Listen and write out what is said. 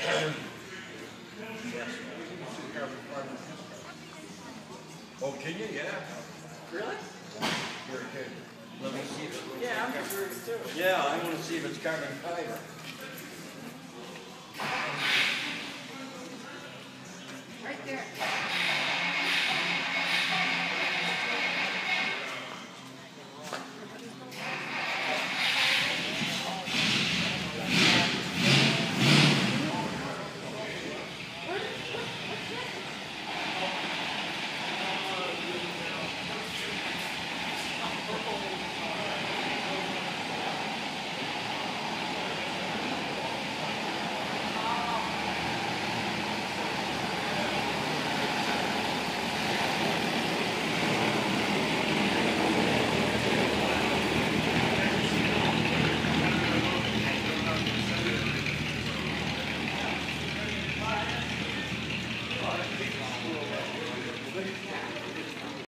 Oh, can you? Yeah. Really? Very good. Let me see if it. Yeah, I'm curious too. Yeah, I want to see if it's carbon fiber. Right there.